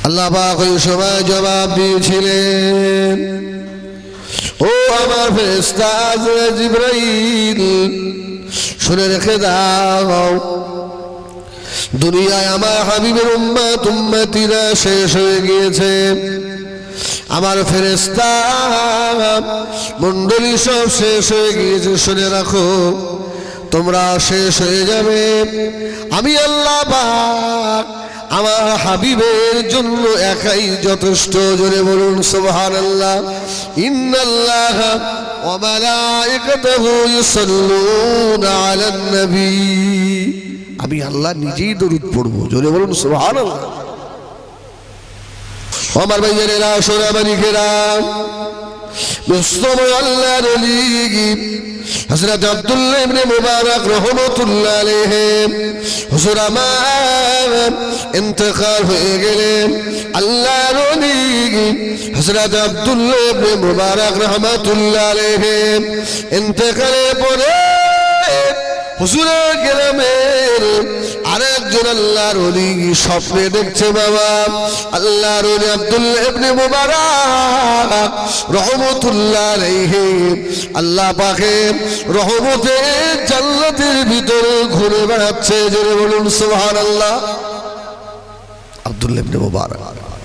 আল্লাহ পাক ওই সময় জবাব দিয়েছিলেন, ও আমার ফেরেশতা আজরাইল জিবরাইল, শুনে রেখে দাও, দুনিয়ায় আমার হাবিবের উম্মতিরা শেষ হয়ে গিয়েছে, আমার ফেরেশতা মণ্ডলী সব শেষ হয়ে গিয়েছে। শুনে রাখো, তোমরা শেষ হয়ে যাবে, আমি আল্লাহ পাক আমার হাবিবের জন্য একাই যথেষ্ট। জোরে বলুন সুবহানাল্লাহ। ইন্নাল্লাহা ওয়া মালাইকাতাহু ইউসাল্লুনা আলান নবী, আমি আল্লাহ নিজেই দরুদ পড়ব। জোরে বলুন সুবহানাল্লাহ। আমার ভাইয়েরা, সোনামানিকেরা, মুস্তফা আল্লাহর ওলি হযরত আব্দুল্লাহ ইবনে মুবারক রাহমাতুল্লাহ আলাইহি হুজুর আমার ইন্তেকাল হয়ে গেলেন। আল্লাহর ওলি হযরত আব্দুল্লাহ ইবনে মুবারক রাহমাতুল্লাহ আলাইহি ইন্তেকালের পরে হুজুরের গ্রামের আরেকজন আল্লাহর ওলি স্বপ্নে দেখছে, বাবা আল্লাহর ওলি আব্দুল্লাহ ইবনে মুবারক রাহমাতুল্লাহ আলাইহি আল্লাহ পাকের রহমতে জান্নাতের ভিতরে ঘুরে বেড়াচ্ছে। জোরে বলুন সুবহানাল্লাহ। আব্দুল্লাহ ইবনে মুবারক,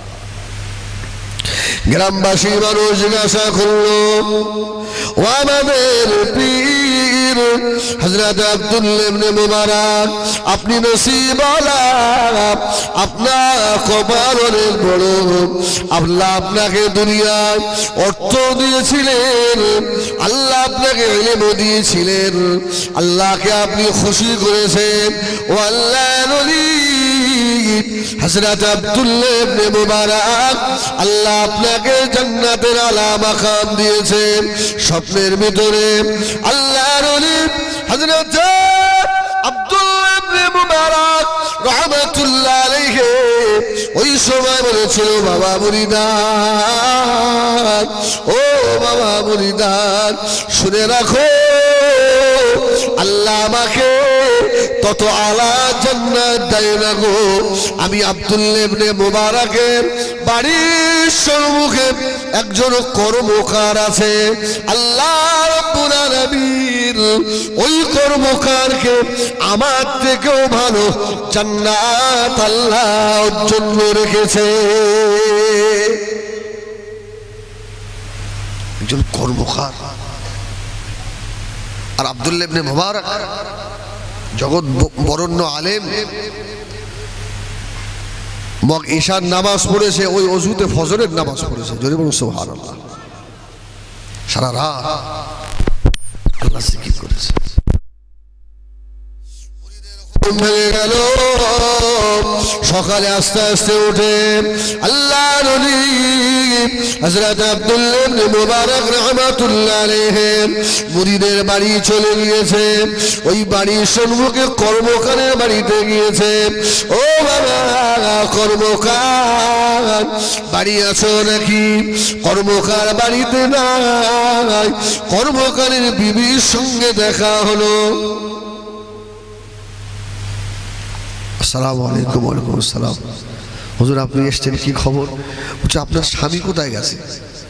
গ্রামবাসী মানুষ জিজ্ঞাসা করলো, ও আমাদের পীর হযরত আব্দুল্লাহ ইবনে মুবারক, আপনি নসিবওয়ালা, আপনার কপাল অনেক বড়, আল্লাহ আপনাকে দুনিয়ায় অর্থ দিয়েছিলেন, আল্লাহ আপনাকে ইলম দিয়েছিলেন, আল্লাহকে আপনি খুশি করেছেন। ও আল্লাহর ওলি হযরত আব্দুল্লাহ ইবনে মুবারক, আল্লাহ আপনাকে জান্নাতের আলা মাকাম দিয়েছেন। স্বপ্নের ভিতরে আল্লাহর ওলি হযরত আব্দুল্লাহ ইবনে মুবারক রাহমাতুল্লাহ আলাইহি ওই সময় বলেছিল, বাবা মুরিদান, ও বাবা মুরিদান, শুনে রাখো, আল্লাহ আমাকে তত আলা জান্নাত দেয় না গো। আমি আব্দুল্লাহ ইবনে মুবারকের বাড়ির সম্মুখে একজন কর্মকার আছে, আল্লাহ রাব্বুল আলামিন ওই কর্মকারকে আমার থেকেও ভালো জান্নাত আল্লাহ জন্য রেখেছে। একজন কর্মকার। আর আব্দুল্লাহ ইবনে মুবারক জগৎ বরণ্য আলেম, ঈশার নামাজ পড়েছে, ওই অজুতে ফজরের নামাজ পড়েছে। জোরে বলুন সুবহানাল্লাহ। সারা রাত আল্লাহ জিকির করেছে। ভেঙে গেল, সকালে আস্তে আস্তে উঠে আল্লাহর ওলি হযরত আব্দুল্লাহ ইবনে মুবারক রাহমাতুল্লাহ আলাইহি মুরিদের বাড়ি চলে গিয়েছে। ওই বাড়ির সম্মুখে কর্মকারের বাড়িতে গিয়েছে। ও বাবা কর্মকার, বাড়ি আছো নাকি? কর্মকার বাড়িতে নাই। কর্মকারের বিবির সঙ্গে দেখা হলো। আসসালামু আলাইকুম। ওয়ালাইকুম আসসালাম। হুজুর আপনি এসেছেন, কি খবর? বলছে আপনার স্বামী কোথায় গেছে?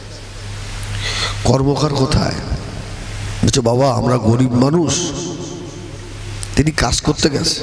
কর্মকার কোথায়? বলছে বাবা আমরা গরিব মানুষ, তিনি কাজ করতে গেছে।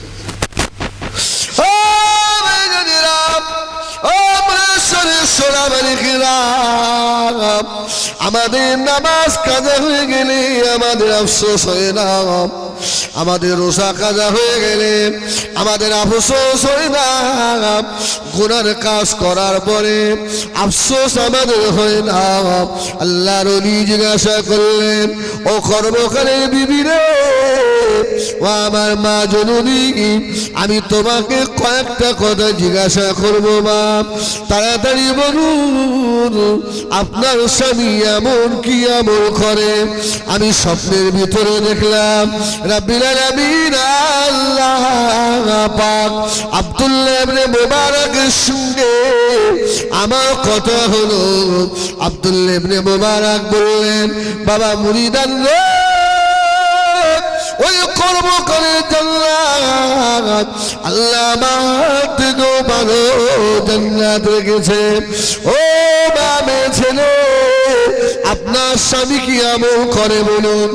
আমাদের নামাজ কাজা হয়ে গেলে আমাদের আফসোস হয় না, আমাদের রোজা কাজা হয়ে গেলে আমাদের আফসোস হয় না, গুনার কাজ করার পরে আফসোস আমাদের হয় না। আল্লাহর ওলি জিজ্ঞাসা করলেন, ও কর্মকারের বিবি রে, ও আমার মা জননী, আমি তোমাকে কয়েকটা কথা জিজ্ঞাসা করবো মা, তাড়াতাড়ি বলুন আপনার স্বামী এমন কি আমল করে? আমি স্বপ্নের ভিতরে দেখলাম রাব্বিল আলামিন আল্লাহ পাক আব্দুল্লাহ ইবনে মুবারকের সঙ্গে আমার কথা হলো। আব্দুল্লাহ ইবনে মুবারক বললেন, বাবা মুরিদান রে, ওই কর্মকারের জান্নাত আল্লাহ আমার থেকেও ভালো জান্নাত রেখেছে। ও বাবা ছেলে, আপনার স্বামী কি আমল করে বলুন?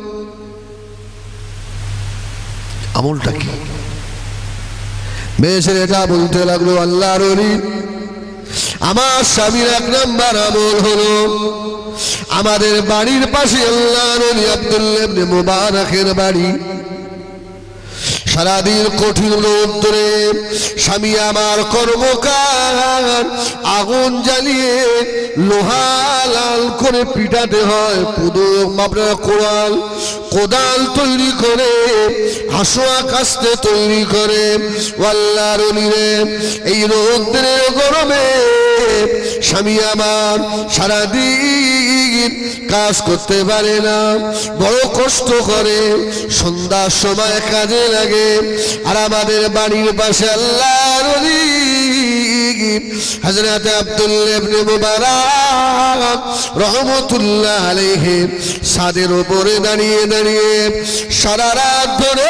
আমলটা কি? মেয়ে ছেলেটা বলতে লাগলো, আল্লাহর ওলি, আমার স্বামীর এক নাম্বার আমল হলো আমাদের বাড়ির পাশে আল্লাহর ওলি আব্দুল্লাহ ইবনে মুবারাকের বাড়ি। সারাদিন কঠিন রোদ্দুরে স্বামী আমার কর্মকার আগুন জ্বালিয়ে লোহা লাল করে পিটাতে হয়, কোদাল তৈরি করে, হাসুয়া কাস্তে তৈরি করে। আল্লাহর ওলিরে এই রোদ্দুরের গরমে স্বামী আমার সারাদিন কাজ করতে পারে না, বড় কষ্ট করে, সন্ধ্যার সময় কাজে লাগে। আর আমাদের বাড়ির পাশে আল্লাহর ওলি হযরত আব্দুল্লাহ ইবনে মুবারক রাহমাতুল্লাহ আলাইহি ছাদের উপরে দাঁড়িয়ে দাঁড়িয়ে সারা রাত ধরে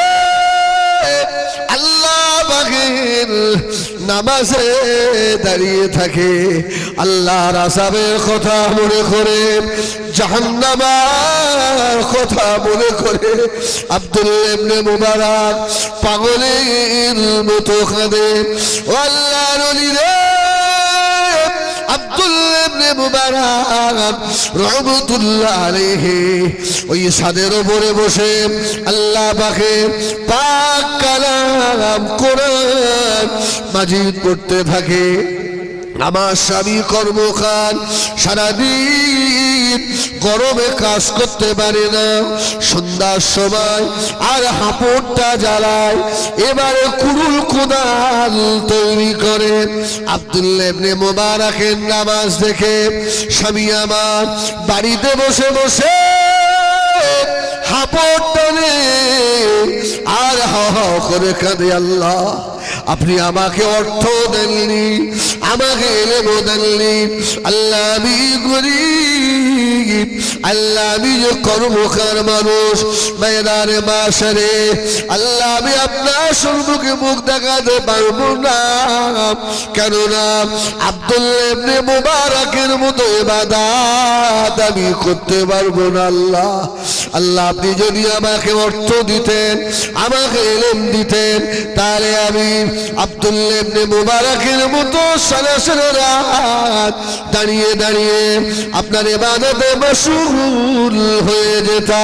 আল্লাহ পাকের নামাজে দাঁড়িয়ে থাকে। আল্লাহর আযাবের কথা মনে করে, জাহান্নামের কথা মনে করে আব্দুল্লাহ ইবনে মুবারক পাগলের মতো কাঁদে। ও আল্লাহর ওলি রে, আব্দুল্লাহ ইবনে মুবারক রাহমাতুল্লাহ আলাইহি ওই ছাদের উপরে বসে আল্লাহ পাকের পাক কালাম কোরআন মাজিদ পড়তে থাকে। আমার স্বামী কর্মকার সারাদিন গরমে কাজ করতে পারে না, সন্ধ্যার সময় আর হাঁপড়টা জ্বালায়, এবারে কুড়ুল কোদাল তৈরি করে। আব্দুল্লাহ ইবনে মুবারকের নামাজ দেখে স্বামী আমার বাড়িতে বসে বসে হাঁপড় টানে আর হা হা করে কাঁদে, আল্লাহ আপনি আমাকে অর্থ দেননি, আমাকে এলেমও দেননি, আল্লাহ আমি গরীব, আল্লাহ আমি যে কর্মকার মানুষ ময়দানে মাশারে, আল্লাহ আমি আপনার সম্মুখে মুখ দেখাতে পারবো না, কেননা আব্দুল্লাহ ইবনে মুবারকের মতো ইবাদত আমি করতে পারবো না। আল্লাহ আল্লাহ আপনি যদি আমাকে অর্থ দিতেন, আমাকে ইলম দিতেন, তাহলে আমি আব্দুল্লাহ ইবনে মুবারকের মতো সারা সারা রাত দাঁড়িয়ে দাঁড়িয়ে আপনার ইবাদতে মশগুল হয়ে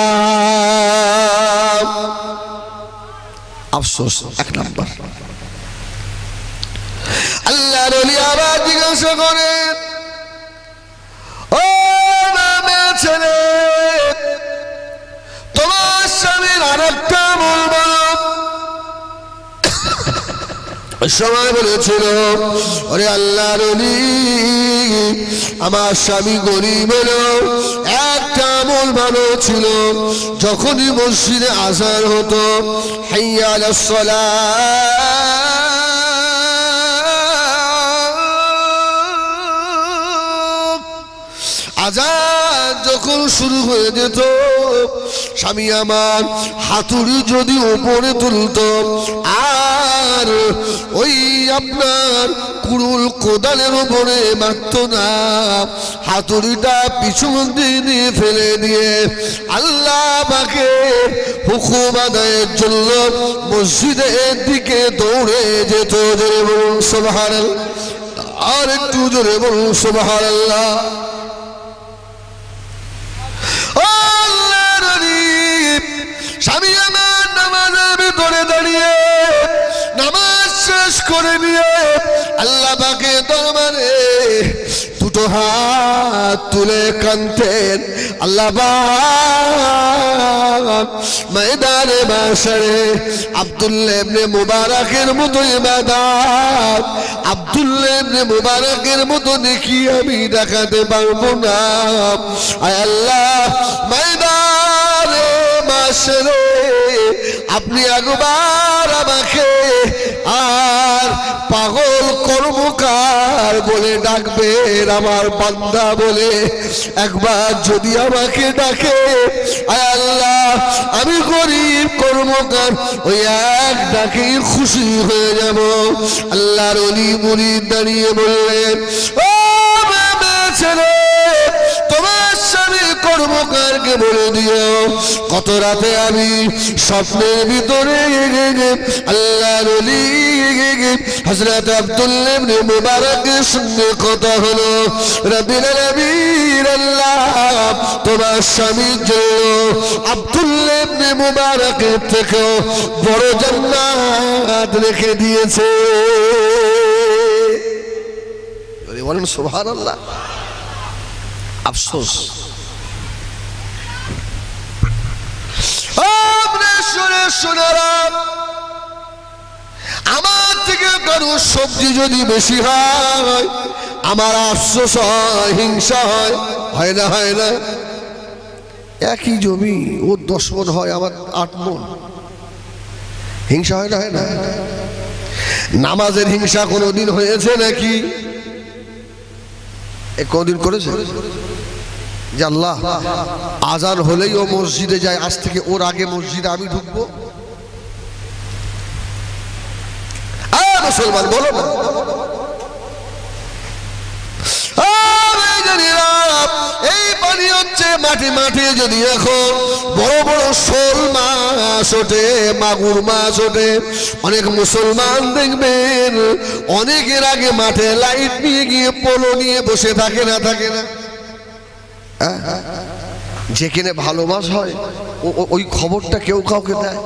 যেতাম। আফসোস এক নাম্বার। আল্লাহর ওলি আবার জিজ্ঞাসা করেন, ও মামা ছেলে, তোমার স্বামীর আরেকটা আমল বলো। সময় বলেছিল, ওরে আল্লাহর ওলি, আমার স্বামী গরীব হলো, একটা আমল ভালো ছিল, যখনই মসজিদে আযান হতো, হাইয়া আলাস সালাহ, আযান যখন শুরু হয়ে যেত, স্বামী আমার হাতুড়ি যদি উপরে তুলতো আর ওই আপনার কুড়ুল কোদালের উপরে মারত না, হাতুড়িটা পিছন দিয়ে ফেলে দিয়ে আল্লাহ পাকে হুকুম আদায়ের জন্য মসজিদের দিকে দৌড়ে যেত। জোরে বলুন সুবহানাল্লাহ, আর একটু জোরে বলুন সুবহানাল্লাহ। স্বামী আমার নামাজের ভিতরে দাঁড়িয়ে নামাজ শেষ করে নিয়ে আল্লাহ পাকের দরবারে দুটো হাত তুলে কাঁদতেন। আল্লাহ পাক ময়দানে মাশরে আব্দুল্লাহ ইবনে মুবারকের মতো ইবাদত, আব্দুল্লাহ ইবনে মুবারকের মতো নেকি আমি দেখাতে পারবো না। আয় আল্লাহ, ময়দানে মাশরে আপনি একবার আমাকে আর পাগল কর্মকার বলে ডাকবেন আমার বান্দা বলে, একবার যদি আমাকে ডাকে আয় আল্লাহ আমি গরিব কর্মকার ওই এক ডাকে খুশি হয়ে যাব। আল্লাহর ওলি মুরিদ দাঁড়িয়ে বললেন, ও ছেলে তোমার স্বামী কর্মকারকে বলে দিও কত রাতে আমি স্বপ্নের ভিতরে আল্লাহর ওলি হযরত আব্দুল্লাহ ইবনে মুবারকের সঙ্গে কথা হলো, রব্বিল আলামিন আল্লাহ তোমার স্বামীর জন্য আব্দুল্লাহ ইবনে মুবারকের থেকে বড় জান্নাত রেখে দিয়েছে। বলেন সুবহানাল্লাহ। আফসোস আমার থেকে কারো সবজি যদি বেশি হয় আমার আফসোস হয়, হিংসা হয়, হয় না হয় না? একই জমি ওর 10 মণ হয় আমার 8 মণ, হিংসা হয় না হয় না? নামাজের হিংসা কোনোদিন হয়েছে নাকি? কোনদিন করেছে যে আল্লাহ আজান হলেই ও মসজিদে যায়, আজ থেকে ওর আগে মসজিদে আমি ঢুকবো? মুসলমান বলো না। এই পানি হচ্ছে মাটি মাটি যদি এখন বড় বড় শোল মাছ ওঠে, মাগুর মাছ ওঠে, অনেক মুসলমান দেখবেন অনেকের আগে মাঠে লাইট নিয়ে গিয়ে পোলো নিয়ে বসে থাকে না থাকে না? যেখানে ভালো মাছ হয় ওই খবরটা কেউ কাউকে দেয়?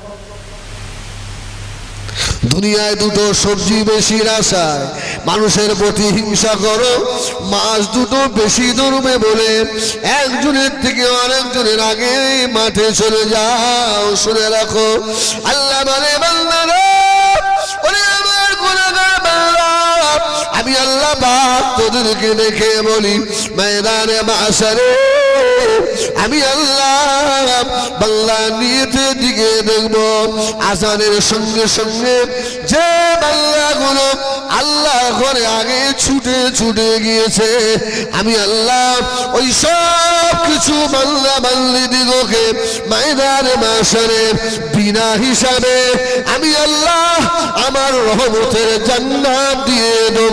দুনিয়ায় দুটো সবজি বেশির আশায় মানুষের প্রতি হিংসা করো, মাছ দুটো বেশি ধরবে বলে একজনের থেকে আরেকজনের আগে মাঠে চলে যাও। শুনে রাখো আল্লাহ বলে বান্দারা, ওরে আমার গুনাহগার বান্দা, আমি আল্লাহ পাক তোদেরকে দেখে বলি ময়দানে মাশারে আমি আল্লাহ বান্দা নিয়তের দিকে দেখব। আজানের সঙ্গে সঙ্গে যে বান্দাগুলো আল্লাহ ঘরে আগে ছুটে ছুটে গিয়েছে আমি আল্লাহ ওই সব কিছু বান্দা বান্দীদিগকে ময়দানে মাশারে বিনা হিসাবে আমি আল্লাহ আমার রহমতের জান্নাত দিয়ে দেব।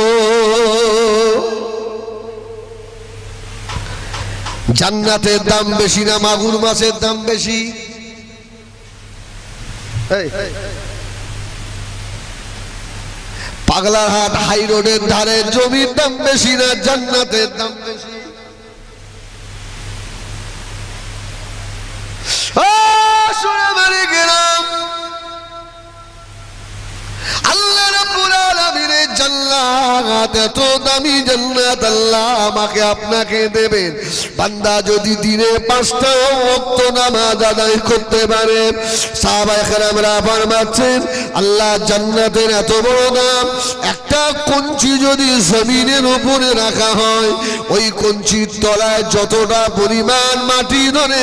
জান্নাতের দাম বেশি না মাগুর মাছের দাম বেশি? পাগলাহাট হাই রোডের ধারে জমির দাম বেশি না জান্নাতের দাম বেশি? আল্লাহ রাব্বুল আলামিনের জান্নাত, এত দামি জান্নাত আল্লাহ আমাকে আপনাকে দেবেন বান্দা যদি দিনে 5টা ওয়াক্ত নামাজ আদায় করতে পারে। সাহাবায়ে কেরামরা ফরমাচ্ছেন আল্লাহ জান্নাতের এত বড় দাম, একটা কঞ্চি যদি জমিনের উপরে রাখা হয় ওই কঞ্চির তলায় যতটা পরিমাণ মাটি ধরে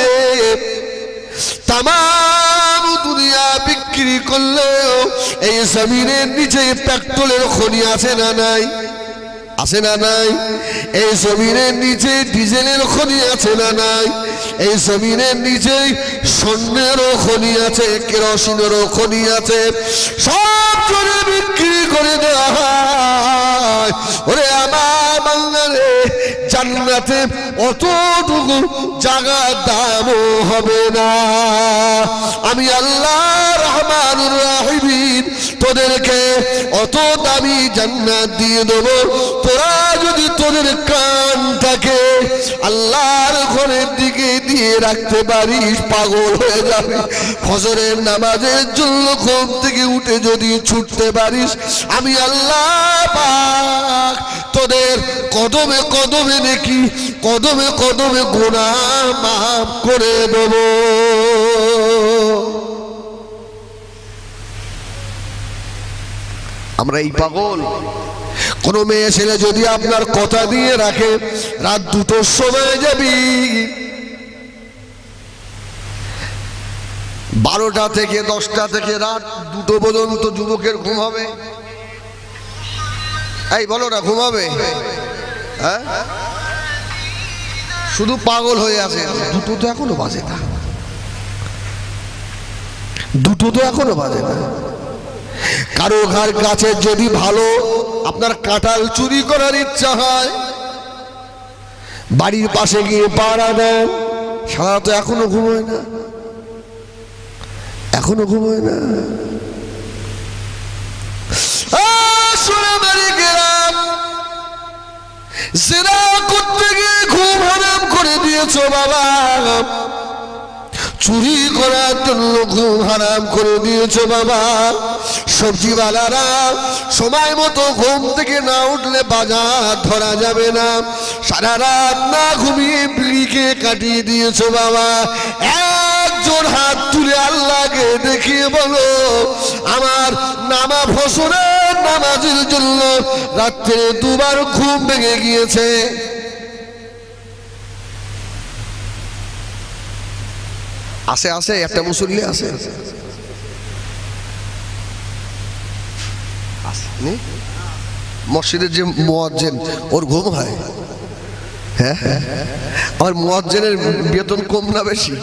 তামাম দুনিয়া বিক্রি করলেও এই জমিনের নিচে পেট্রোলের খনি আছে না নাই? আছে না নাই? এই জমিনের নিচে ডিজেলের খনি আছে না নাই? এই জমিনের নিচে স্বর্ণেরও খনি আছে, কেরোসিনেরও খনি আছে, সব জনে বিক্রি করে দেওয়া হয়। ওরে আমার বাংলারে জান্নাতে অতটুকু জায়গার দামও হবে না। আমি আল্লাহ রহমানুর রাহিমিন তোদেরকে অত দামি জান্নাত দিয়ে দেবো, তোরা যদি তোদের কানটাকে আল্লাহর ঘরের দিকে দিয়ে রাখতে পারিস পাগল হয়ে যাবে। ফজরের নামাজের জন্য ঘুম থেকে উঠে যদি ছুটতে পারিস আমি আল্লাহ পাক তোদের কদমে কদমে নেকি, কদমে কদমে গুনাহ মাফ করে দেব। আমরা এই পাগল। কোন মেয়ে ছেলে যদি আপনার কথা দিয়ে রাখে রাত 2টোর সময় যাবি, 12টা থেকে 10টা থেকে রাত 2টো পর্যন্ত যুবকের ঘুম হবে। এই বলো না ঘুমাবে? হ্যাঁ, শুধু পাগল হয়ে আছে। দুটো তো এখনো বাজে না, দুটো তো এখনো বাজে না। কারো ঘর কাছে যদি ভালো আপনার কাঁঠাল চুরি করার ইচ্ছা হয়, বাড়ির পাশে গিয়ে পাড়া দেন, সারা তো এখনো ঘুমোয় না, এখনো ঘুমোয় না। জিনা করতে গিয়ে ঘুম হারাম করে দিয়েছো বাবা, চুরি করার জন্য ঘুম হারাম করে দিয়েছো বাবা। সবজিওয়ালারা সময় মতো ঘুম থেকে না উঠলে বাজার ধরা যাবে না, সারা রাত না ঘুমিয়ে বিড়িকে কাটিয়ে দিয়েছো বাবা। একজন হাত তুলে আল্লাহকে দেখিয়ে বলো, আমার নামা ফসলের নামাজের জন্য রাত্রে দুবার ঘুম ভেঙে গিয়েছে। আসে আসে একটা মুসল্লি আছে, মসজিদের যে মুয়াজ্জিন ওর ঘুম হয়? হ্যাঁ, আমার মুয়াজ্জিনের বেতন কম না বেশি?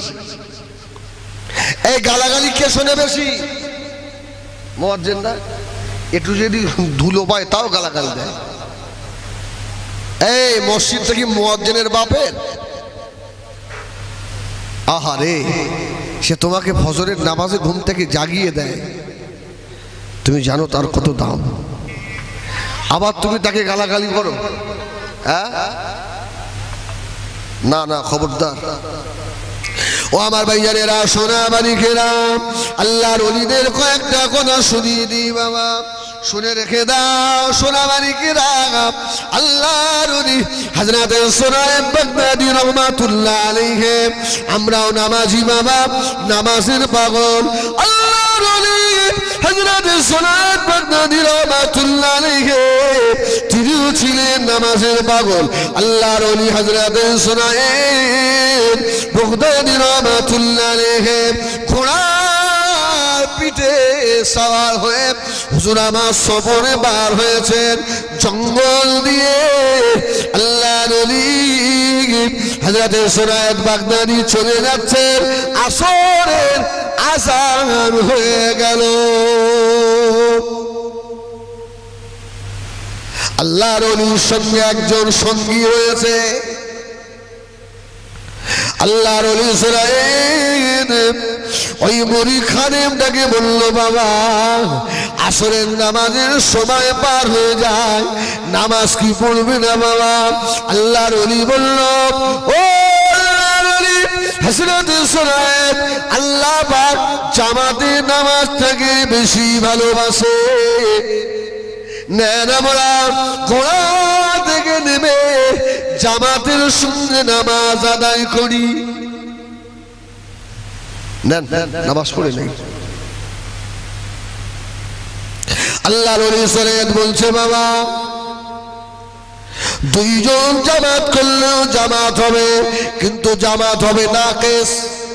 এই গালাগালি কে শোনে বেশি? মুয়াজ্জিনরা। একটু যদি ধুলো পায় তাও গালাগালি দেয়। এই মসজিদটা কি মুয়াজ্জিনের বাপের? আহারে, সে তোমাকে ফজরের নামাজে ঘুম থেকে জাগিয়ে দেয়, তুমি জানো তার কত দাম, আবার তুমি তাকে গালাগালি করো? হ্যাঁ, না না, খবরদার। ও আমার ভাইয়ারেরা, সোনা মানিকেরা, আল্লাহর ওলিদের কয়েকটা কথা শুনিয়ে দিই বাবা, শুনে রেখে দাও সোনা মানিকেরা। আল্লাহর ওলি হযরত সুরাইব বাগদাদী রাহমাতুল্লাহ আলাইহি, আমরাও নামাজি বাবা, নামাজের পাগল। আল্লাহর ওলি হযরত সুরাইব বাগদাদী রাহমাতুল্লাহ আলাইহি, তিনিও ছিলেন নামাজের পাগল। আল্লাহর ওলি হযরত সুরাইব বাগদাদী রাহমাতুল্লাহ আলাইহি ঘোড়ার পিঠে সওয়ার হয়ে হুজুর আমার সফরে বার হয়েছেন জঙ্গল দিয়ে। আল্লাহর ওলি হযরত সুরাইব বাগদাদী চলে যাচ্ছেন, আসরের আযান হয়ে গেল। আল্লাহর ওলির সঙ্গে একজন সঙ্গী হয়েছে। আল্লাহর ওলি সুরাইব ওই মুরি খাদেমটাকে বলল, বাবা আসরের নামাজের সময় পার হয়ে যায়, নামাজ কি পড়বে না বাবা? আল্লাহর ওলি বলল, ও আল্লাহর ওলি হযরত সুরাইব, আল্লাহ পাক জামাতে নামাজটাকে বেশি ভালোবাসে। নেন আমরা ঘোড়া থেকে নেমে জামাতের সঙ্গে নামাজ আদায় করি। নেন নামাজ পড়ে নেই। আল্লাহর ওলি সুরাইব বলছে, বাবা দুইজন জামাত করলেও জামাত হবে, কিন্তু জামাত হবে নাকিস।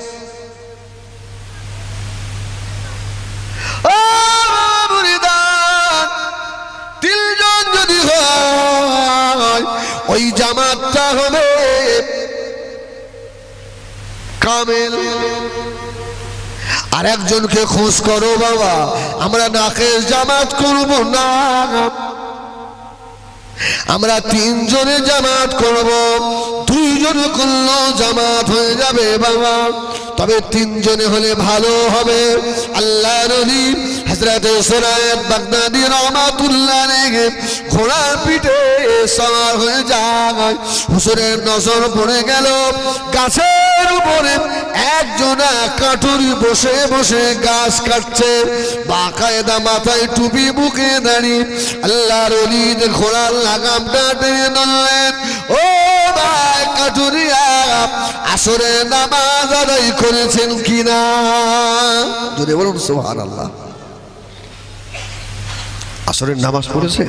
তিনজন যদি হয় ওই জামাতটা হবে কামেল। আর একজনকে খোঁজ করো বাবা, আমরা নাকিস জামাত করব না, আমরা তিনজনে জামাত করব। দুইজন করলেও জামাত হয়ে যাবে বাবা, তবে তিনজনে হলে ভালো হবে। আল্লাহর ওলি হযরত সুরাইব বাগদাদী রাহমাতুল্লাহ আলাইহি ঘোড়ার পিঠে সওয়ার হয়ে যায়। হুজুরের নজর পড়ে গেল গাছের উপরে একজনা কাঠুরি বসে বসে গাছ কাটছে, বাকায়দা মাথায় টুপি, বুকে দাঁড়ি। আল্লাহর ওলি ঘোড়ার লাগামটা টেনে ধরলেন, ও ভাই কাঠুরিয়া, আসরে নামাজ আদায় করেছেন কিনা? জোরে বলুন সুবহানাল্লাহ। আসরের নামাজ পড়েছেন?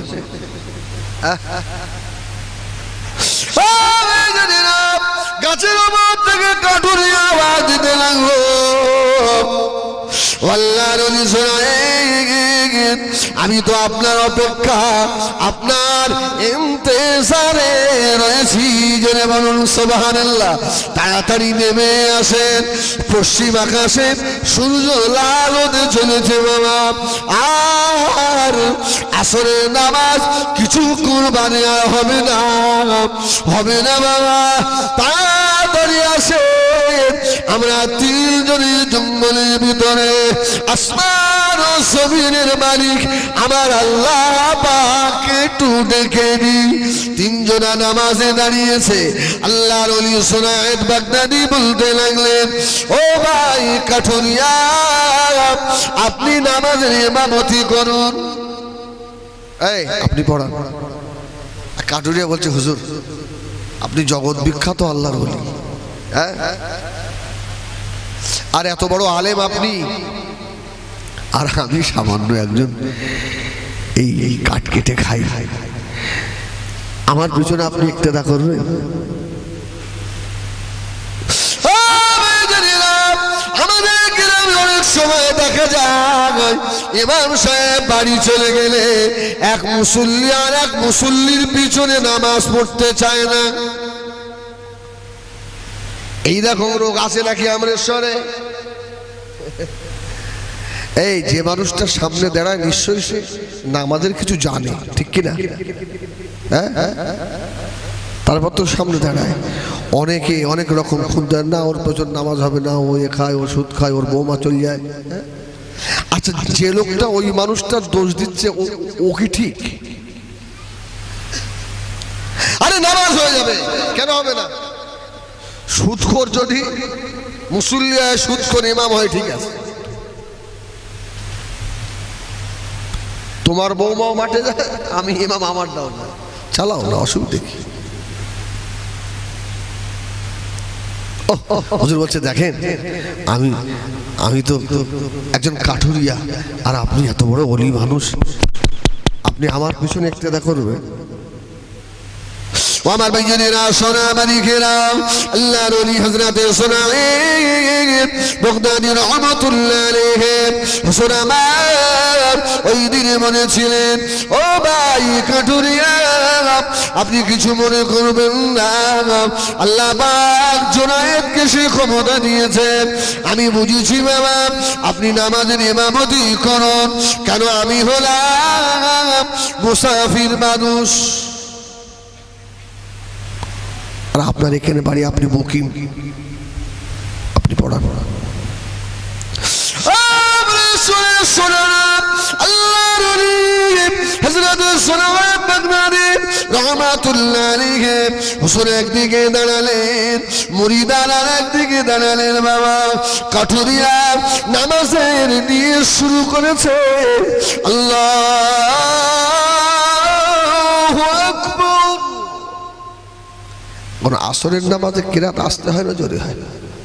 গাছের উপর থেকে কাঠুরি আওয়াজ দিতে লাগলো, আল্লাহর ওলি শোনেন, আমি তো আপনার অপেক্ষা, আপনার ইন্তজারে রয়েছি। জোরে বলুন সুবহানাল্লাহ। তাড়াতাড়ি নেমে আসেন, পশ্চিম আকাশে সূর্য লাল হতে চলেছে বাবা। আর আসরের নামাজ কিছুক্ষণ বাদে আর হবে না, হবে না বাবা। তাড়াতাড়ি আসে, আমরা তিনজনের জঙ্গলের ভিতরে আসমান ও জমিনের মালিক আমার আল্লাহ পাক একটু ডেকে দি। তিনজনা নামাজে দাঁড়িয়েছে। আল্লাহর ওলি সুনায়েদ বাগদাদি বলতে লাগলেন, ও ভাই কাঠুরিয়া, আপনি নামাজের ইমামতি করুন। এই আপনি পড়ান। কাঠুরিয়া বলছে, হুজুর আপনি জগৎ বিখ্যাত আল্লাহর ওলি, হ্যাঁ, আর এত বড় আলেম আপনি, আর আমি সামান্য একজন এই কাঠ কেটে খাই, আমার পিছনে আপনি ইক্তেদা করবেন? আমাদের গ্রামে অনেক সময় দেখা যায় ইমাম সাহেব বাড়ি চলে গেলে এক মুসল্লি আর এক মুসল্লির পিছনে নামাজ পড়তে চায় না। এইরকম রোগ আছে নাকি আমরেশ্বরে? এই যে মানুষটার সামনে দাঁড়ায় নিশ্চয়ই সে নামাজের কিছু জানে, ঠিক কিনা? হ্যাঁ, তারপর তো সামনে দাঁড়ায়। অনেকে অনেক রকম খুঁজে না, ওর পেছন নামাজ হবে না, ও এ খায়, ও সুদ খায়, ওর বৌমা চলে যায়। আচ্ছা, যে লোকটা ওই মানুষটার দোষ দিচ্ছে ও কি ঠিক? আরে নামাজ হয়ে যাবে, কেন হবে না? সুদখোর যদি মুসল্লি হয়, সুদখোর ইমাম হয়, ঠিক আছে। তোমার বৌমাও মাঠে যায়, আমি ইমাম, আমার দাও না, চালাও না, অসুবিধা কি? হুজুর বলছে, দেখেন আমি তো একজন কাঠুরিয়া, আর আপনি এত বড় ওলি মানুষ, আপনি আমার পিছনে ইক্তেদা করবেন? আমার ভাইজানেরা, সোনা মালিকেরা, আল্লাহর ওলি হযরত সুনায়েদ বাগদাদী রাহমাতুল্লাহ আলাইহি হুজুর আমার ওই দিনে মনে ছিলেন, ও ভাই কাঠুরিয়া, আপনি কিছু মনে করবেন না, আল্লাহ পাক জুনায়েদকে সে ক্ষমতা দিয়েছেন। আমি বুঝেছি বাবা, আপনি নামাজের ইমামতি করুন, কেন আমি হলাম মুসাফির মানুষ, আর আপনার এখানে বাড়ি, আপনি মুকিম, আপনি পড়ান। আল্লাহর ওলি হযরত সুনায়েদ বাগদাদী রাহমাতুল্লাহ আলাইহি হুজুর একদিকে দাঁড়ালেন, মুরিদারা একদিকে দাঁড়ালেন। বাবা কাঠুরিয়া নামাজের দিয়ে শুরু করেছে, আল্লাহু আকবার। আসরের নামাজে কিরাত আসতে হয় না জোরে হয়?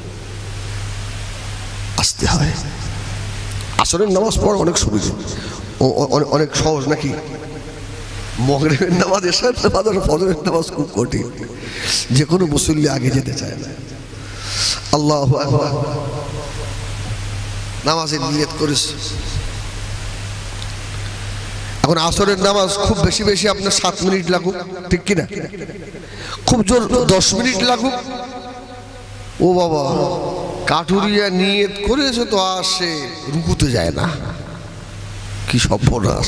আসতে হয়। আসরের নামাজ পড়া অনেক সুবিধা, অনেক সহজ নাকি? মাগরিবের নামাজ, এশার নামাজ আর ফজরের নামাজ খুব কঠিন, যে কোনো মুসল্লি আগে যেতে চায় না। আল্লাহু আকবার। নামাজের নিয়ত করিস। এখন আসরের নামাজ খুব বেশি বেশি আপনার 7 মিনিট লাগুক, ঠিক কিনা? খুব জোর 10 মিনিট লাগুক। ও বাবা, কাঠুরিয়া নিয়ত করেছে তো আসে, রুকুতে যায় না, কি সর্বনাশ।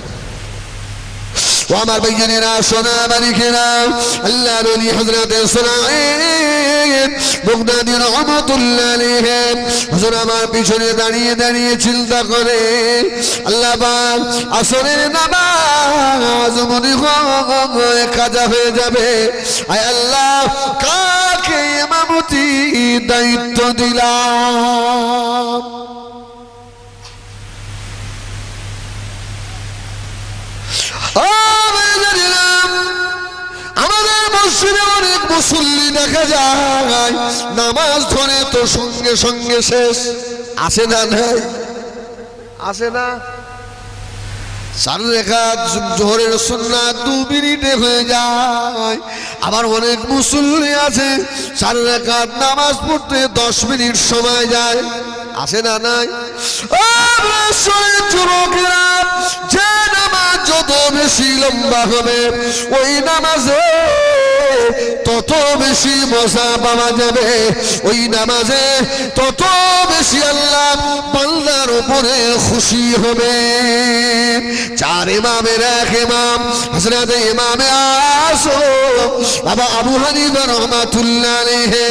ও আমার ভাইজানেরা, সোনা মালিকেরা, আল্লাহর ওলি হযরত সুনায়েদ বাগদাদী রাহমাতুল্লাহ আলাইহি হুজুর আমার পিছনে দাঁড়িয়ে দাঁড়িয়ে চিন্তা করে, আল্লাহ পাক আসরের নামাজ মনে হয় কাজা হয়ে যাবে, আয় আল্লাহ কাকে ইমামতি দায়িত্ব দিলাম? আমাদের মসজিদে অনেক মুসল্লি দেখা যায় নামাজ ধরে তো সঙ্গে সঙ্গে শেষ, আসে না? নাই আসে না? 4 রাকাত জোহরের সুন্নাত 2 মিনিটে হয়ে যায়। আবার অনেক মুসল্লি আছে 4 রাকাত নামাজ পড়তে 10 মিনিট সময় যায়। আসে না নাই? যুবকেরা, যে নামাজ যত বেশি লম্বা হবে ওই নামাজে তত বেশি মজা পাওয়া যাবে, ওই নামাজে তত বেশি আল্লাহ বান্দার উপরে খুশি হবে। চার ইমামের এক ইমাম হযরত ইমামে আযম বাবা আবু হানিফা রাহমাতুল্লাহ আলাইহি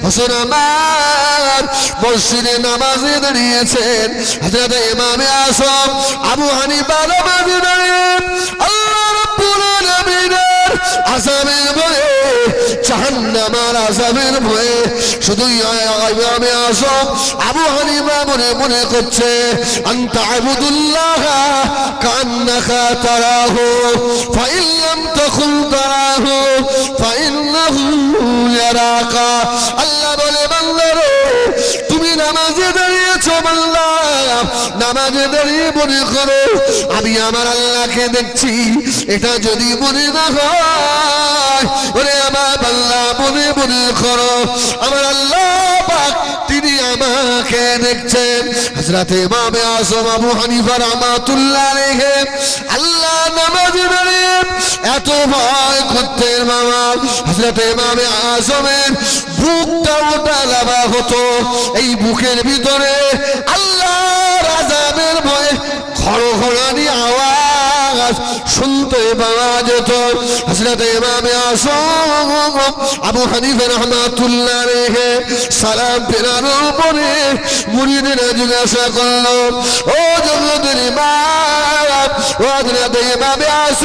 মুসলমান মসজিদে নামাজে দাঁড়িয়েছেন। হযরত ইমামে আযম আবু হানিফা নামাজে দাঁড়িয়ে আল্লাহ রাব্বুল আলামিনের আযাবের ভয়ে, জাহান্নামের আযাবের ভয়ে শুধু ইমামে আযম আবু হানিফা মনে মনে করছে আনতা আবুদুল্লাহ কান্নাকা তারাহু ফাইন লাম তাকুন তারাহু ফাইন্নাহু ইয়ারাকা। আল্লাহ বলে বান্দারে তুমি নামাজে দাঁড়িয়েছো, বান্দা নামাজে দাঁড়িয়ে মনে করো আমি আমার আল্লাহকে দেখছি। এটা যদি মনে না হয় ওরে আমার বান্দা মনে মনে করো আমার আল্লাহ পাক তিনি আমাকে দেখছেন। হযরত ইমাম আযম আবু হানিফা রাহমাতুল্লাহ আলাইহি আল্লাহ নামাজে দাঁড়িয়ে এত ভয় করতেন বাবা, হযরত ইমাম আযমের বুকটা ওটা লাগা হতো। এই বুকের ভিতরে আল্লাহর আযাবের ভয়ে খড়খড়ানি আওয়াজ শুনতে পাওয়া যেত। হযরত ইমাম আযম আবু হানিফা রাহমাতুল্লাহ আলাইহি সালাম ফেরানোর পরে মুরিদরা জিজ্ঞাসা করলো, ও জগতের ইমাম, ও হযরত ইমাম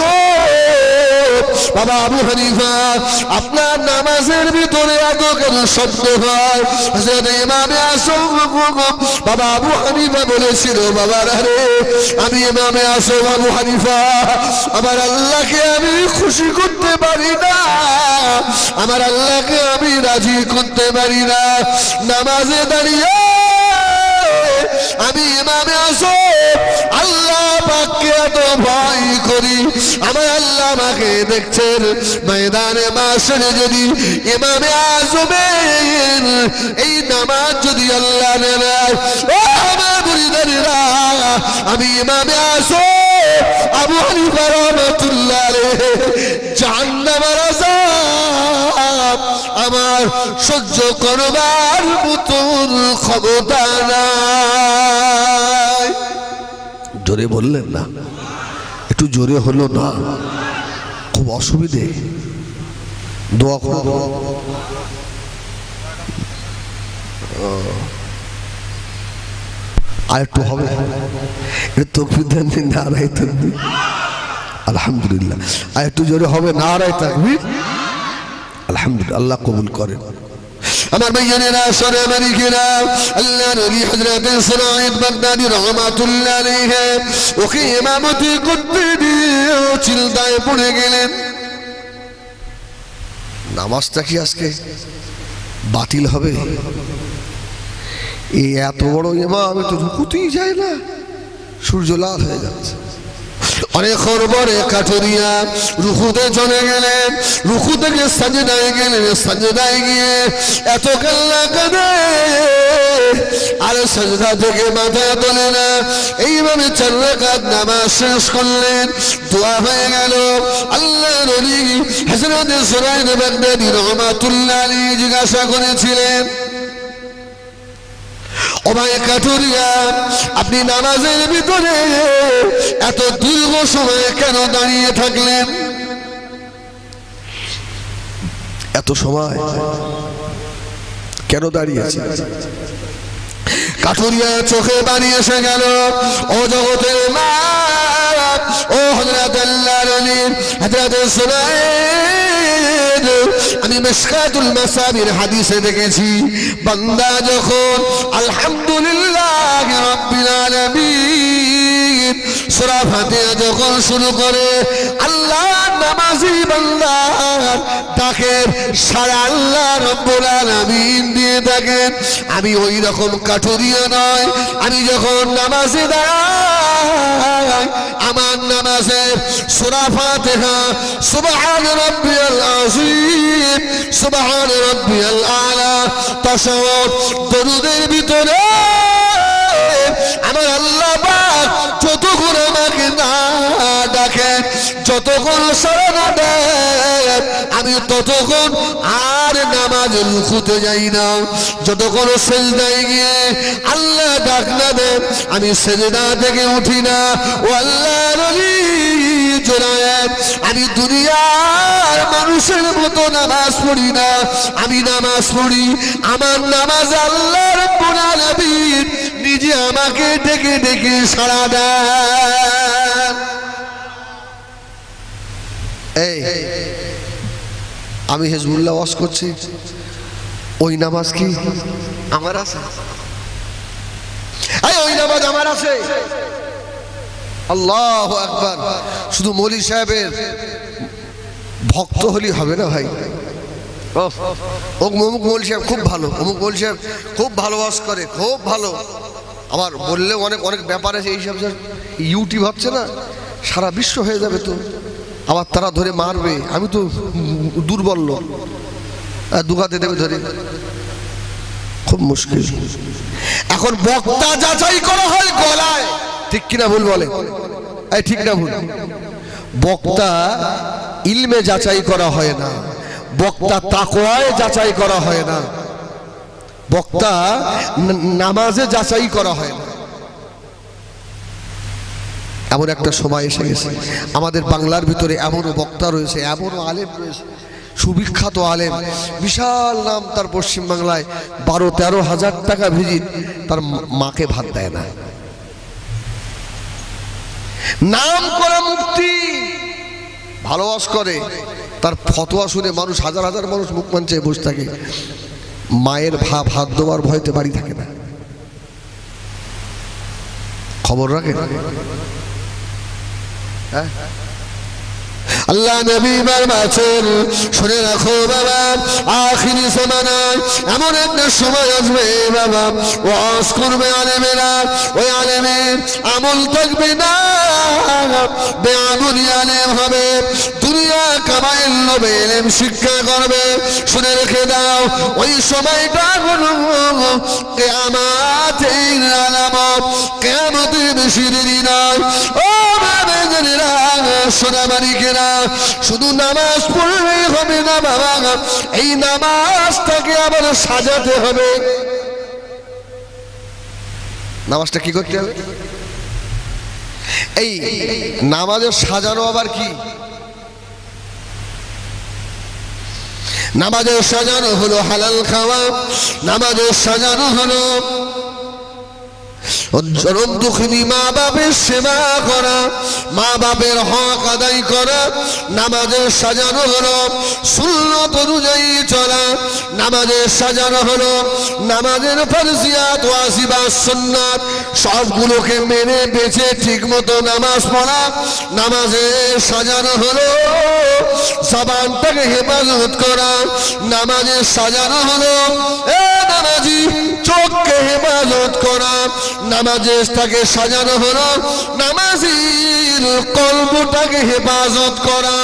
আযম বাবা আবু হানিফা আপনার নামাজের ভিতরে এত কেন শব্দ হয়? হযরত ইমাম আযম বাবা আবু হানিফা বলেছিল, বাবা রে আমি ইমাম আযম আবু হানিফা আমার আল্লাহকে আমি খুশি করতে পারি না, আমার আল্লাহকে আমি রাজি করতে পারি না। নামাজে দাঁড়িয়ে আমি ইমাম আযম আল্লাহ পাককে এত ভয় করি, আমার আল্লাহ আমাকে দেখছেন। ময়দানে মাশরে যদি ইমাম আযমের এই নামাজ যদি আল্লাহ নেয়, ও আমার মুরিদেরা আমি ইমাম আযম আবু হানিফা রাহমাতুল্লাহ আলাইহি জাহান্নামের আযাব আমার সহ্য করবার মতন ক্ষমতা নাই। জোরে বললেন না? একটু জোরে হলো না? খুব অসুবিধে, দোয়া করো। আর একটু হবে, তাকবীর দেন, নারায়ে তাকবীর, আলহামদুলিল্লাহ। আর একটু জোরে হবে, নারায়ে তাকবীর, আলহামদুলিল্লাহ। আল্লাহ কবুল করেন। আমার ভাইয়েরা সরে মালিকেরা, আল্লাহ নবী হযরত সাইদ বাগদাদী রাহমাতুল্লাহ আলাইহি ওকে ইমামতি করতে দিয়ে চিন্তায় পড়ে গেলেন, নামাজটা কি আজকে বাতিল হবে? এই এত বড় ইমাম তো রুকুতেই যায় না, সূর্য লাল হয়ে যাচ্ছে। অনেক পরে কাঠুরিয়া রুকুতে চলে গেলেন, রুকু থেকে সাজদায় গেলেন, সাজদায় গিয়ে এত কান্না কাঁদে আর সাজদা থেকে মাথা তোলে না। এইভাবে 4 রাকাত নামাজ শেষ করলেন, দোয়া হয়ে গেল। আল্লাহ নবী হযরত সাইদ বাগদাদী রাহমাতুল্লাহ আলাইহি জিজ্ঞাসা করেছিলেন, ও ভাই কাঠুরিয়া আপনি নামাজের ভিতরে এত দীর্ঘ সময় কেন দাঁড়িয়ে থাকলেন? এত সময় কেন দাঁড়িয়েছেন? কাঠুরিয়া চোখে পানি এসে গেল। ও জগতের মা, ও হযরত আল্লাহর ওলি হযরত সাইদ, আমি মিশকাতুল মাসাবির হাদিসে দেখেছি বান্দা যখন আলহামদুলিল্লাহ রাব্বিল আলামিন সূরা ফাতিহা যখন শুরু করে আল্লাহ নামাজি বান্দার তাকে সারা আল্লাহ রাব্বুল আলামিন দিয়ে থাকেন। আমি ওই রকম কাঠুরিয়া নয়, আমি যখন নামাজে দাঁড়াই আমার নামাজের সূরা ফাতিহা সুবহান রাব্বিয়াল আযীম সুবহান রাব্বিয়াল আলা তাশাহুদ দরুদের ভিতরে আমার আল্লাহ পাক যতক্ষণ আমাকে না ডাকে, যতক্ষণ সাড়া না দেয়, আমি ততক্ষণ আর নামাজ রুকুতে যাই না। যতক্ষণ সেজদায় গিয়ে আল্লাহ ডাক না দেন আমি সেজদা থেকে উঠি না। ও আল্লাহর ওলি জোড়ায় আমি দুনিয়ার মানুষের মতো নামাজ পড়ি না, আমি নামাজ পড়ি আমার নামাজ আল্লাহ রাব্বুল আলামিন নিজে আমাকে ডেকে ডেকে সাড়া দেন। এই আমি হিজবুল্লাহ ওয়াজ করছি, ওই নামাজ কি আমার আছে? ওই নামাজ আমার আছে। আল্লাহু আকবার। শুধু মৌলী সাহেবের ভক্ত হলেই হবে না ভাই। অমুক মৌলী সাহেব খুব ভালো, অমুক মৌলী সাহেব খুব ভালো ওয়াজ করে, খুব ভালো। আবার বললে অনেক অনেক ব্যাপার আছে, এইসব ইউটিউব হচ্ছে না, সারা বিশ্ব হয়ে যাবে তো। আবার তারা ধরে মারবে, আমি তো দুর্বল লোক, দুগাতে দেবে ধরে, খুব মুশকিল। এখন বক্তা যাচাই করা হয় গলায়, ঠিক কিনা ভুল বলে? এই ঠিক না ভুল? বক্তা ইলমে যাচাই করা হয় না, বক্তা তাকওয়ায় যাচাই করা হয় না, বক্তা নামাজে যাচাই করা হয় না। এমন একটা সময় এসে গেছে আমাদের বাংলার ভিতরে, এমনও বক্তা রয়েছে, এমনও আলেম রয়েছে, সুবিখ্যাত আলেম, বিশাল নাম তার, পশ্চিম বাংলায় 12-13 হাজার টাকা ভিজিট, তার মাকে ভাত দেয় না। নাম করা মুফতি, ভালো ওয়াজ করে, তার ফতোয়া শুনে মানুষ, হাজার হাজার মানুষ মুখ মঞ্চে বসে থাকে, মায়ের ভাত দেওয়ার ভয়তে বাড়ি থাকে না। খবর রাখে? হ্যাঁ, আল্লাহ নবী বলেছেন, শুনে রাখো বাবা, আখিরি জামানায় এমন একটা সময় আসবে বাবা, ওয়াজ করবে আলেমেরা, ওই আলেমের আমল থাকবে না, বেআমলি আলেম হবে, দুনিয়া কামাইয়ের লোভে ইলম শিক্ষা করবে। শুনে রেখে দাও, ওই সময়টা হলো কিয়ামতের আলামত, কিয়ামতের বেশি দেরি নয়। ও বাবারা, সোনামানিকেরা, শুধু নামাজ পড়লেই হবে না বাবা, এই নামাজটাকে আবার সাজাতে হবে। নামাজটা কি করতে হবে? এই নামাজের সাজানো আবার কি? নামাজের সাজানো হলো হালাল খাওয়া, নামাজের সাজানো হলো জনম দুঃখিনী মা বাপের সেবা করা, মা বাপের হক আদায় করা। নামাজের সাজানো হলো সুন্নত অনুযায়ী চলা, নামাজের সাজানো হলো নামাজের ফরজিয়াত ওয়াজিবাত সুন্নাত সবগুলোকে মেনে বেঁচে ঠিক মতো নামাজ পড়া। নামাজের সাজানো হলো জবানটাকে হেফাজত করা, নামাজের সাজানো হলো নামাজি চোখকে হেফাজত করা, নামাজটাকে সাজানো হলো নামাজির কলবটাকে হেফাজত করা।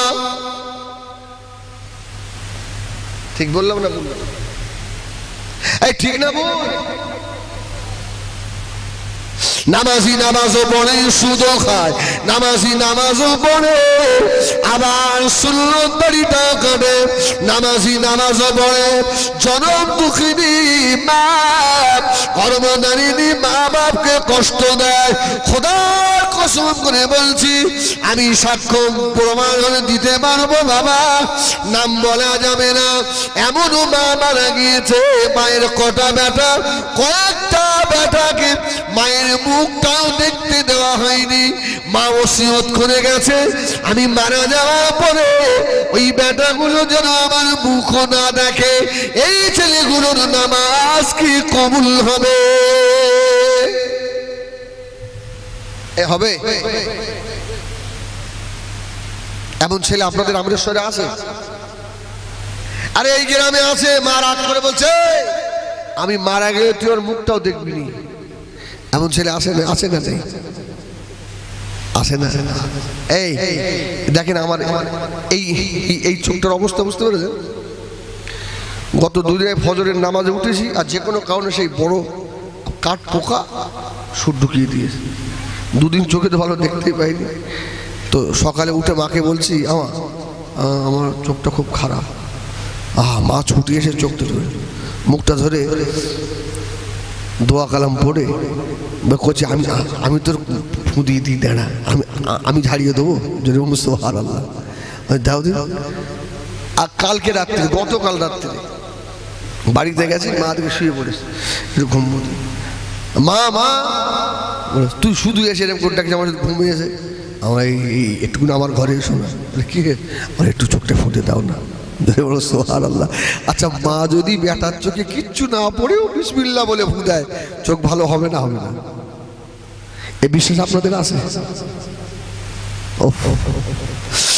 ঠিক বললাম না? বললাম এই ঠিক না বল? নামাজি নামাজও পড়ে, সুদও খায়, নামাজি নামাজও পড়ে আবার সুন্নত দাড়িটা কাটে, নামাজি নামাজও পড়ে জনম দুঃখিনী মা, কর্মদারিণী মা বাপকে কষ্ট দেয়। খোদার কসম করে বলছি, আমি সাক্ষ্য প্রমাণ দিতে পারবো বাবা, নাম বলা যাবে না, এমনও মা মারা গিয়েছে, মায়ের কটা বেটা, কয়েকটা বেটাকে মায়ের মুখটাও দেখতে দেওয়া হয়নি। মা ওসিয়ত করে গেছে, আমি মারা যাওয়ার পরে ওই বেটাগুলো যেন আমার মুখও না দেখে। এই ছেলেগুলোর নামাজ কি কবুল হবে? হবে? এমন ছেলে আপনাদের অমৃতসরে আছে? আরে এই গ্রামে আছে, মা রাগ করে বলছে আমি মারা গেলে তুই ওর মুখটাও দেখবি নি। এমন ছেলে আসে না? আছে না? নেই? আসে না? এই দেখেন আমার এই এই চোখটার অবস্থা বুঝতে পেরেছেন? গত 2 দিনে ফজরের নামাজে উঠেছি, আর যে কোনো কারণে সেই বড় কাঠ পোকা সুর ঢুকিয়ে দিয়েছে। দুদিন চোখে তো ভালো দেখতেই পাইনি। তো সকালে উঠে মাকে বলছি, আমার চোখটা খুব খারাপ। মা ছুটি এসে চোখটা ধরে মুখটা ধরে দোয়া কালাম পড়ে করছে, আমি তোর ফুঁদিয়ে দিই, দাঁড়া, আমি ঝাড়িয়ে দেবো। যদি মুস্তফার আল্লাহ দাও দিন। আর কালকে রাত্রে, গতকাল রাত্রে বাড়িতে গেছি, মা থেকে শুয়ে পড়েছে এরকম, মা তুই শুধু এসে এরকম করে ডাকছি, আমার ঘুমিয়েছে। আমার এই একটুকুনি আমার ঘরে এসো না। কি আমার একটু চোখটা ফুটে দাও না। সুবহানাল্লাহ। আচ্ছা, মা যদি বেটার চোখে কিচ্ছু না পড়েও বিসমিল্লাহ বলে ফু দেয়, চোখ ভালো হবে না? হবে না? এই বিশ্বাস আপনাদের আছে?